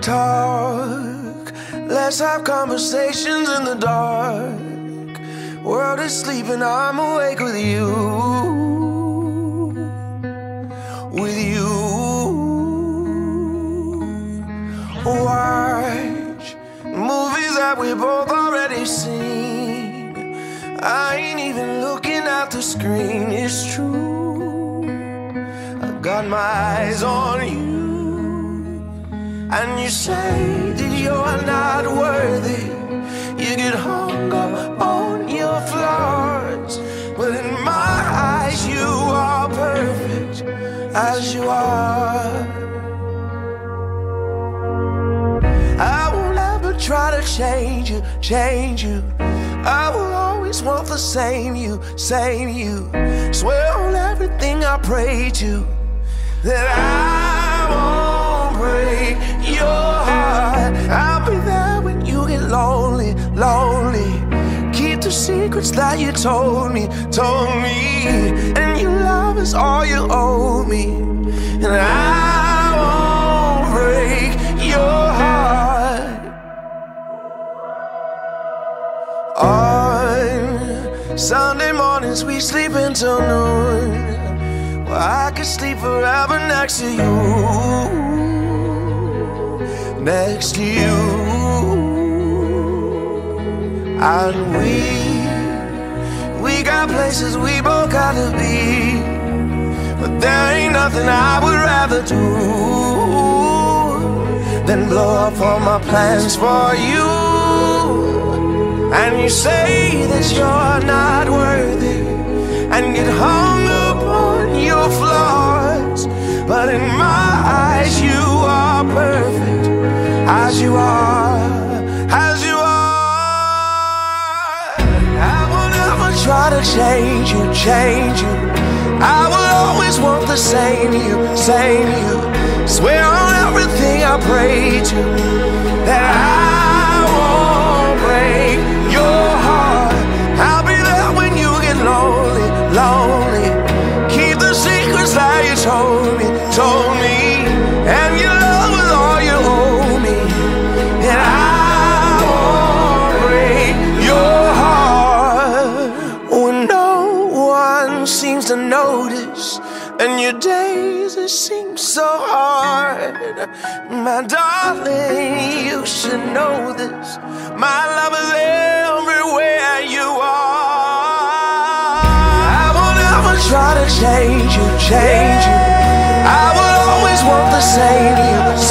talk, let's have conversations in the dark. World is sleeping, I'm awake with you. With you. Watch movies that we both already seen. I ain't even looking at the screen, it's true. I got my eyes on you. And you say that you're not worthy. You get hung up on your flaws, but in my eyes you are perfect as you are. I won't ever try to change you, change you. I will always want the same you, same you. Swear on everything I pray to that I won't break your heart. I'll be there when you get lonely, lonely. Keep the secrets that you told me, told me. And your love is all you owe me. And I won't break your heart. On Sunday mornings we sleep until noon. Well, I could sleep forever next to you, next to you. And we got places we both gotta be, but there ain't nothing I would rather do than blow up all my plans for you. And you say that you're not worthy and get hung up on your flaws, but in my eyes you are perfect as you are, as you are. I will never try to change you, change you. I will always want the same you, same you. Swear on everything I pray to that I won't break your heart. I'll be there when you get lonely, lonely. Keep the secrets that you told me, told me. And your love is all you owe me. And I won't break your heart when no one seems to notice, and your days it seems so hard. My darling, you should know this. My love is everywhere you are. I will never try to change you, change you. I will always want the same you,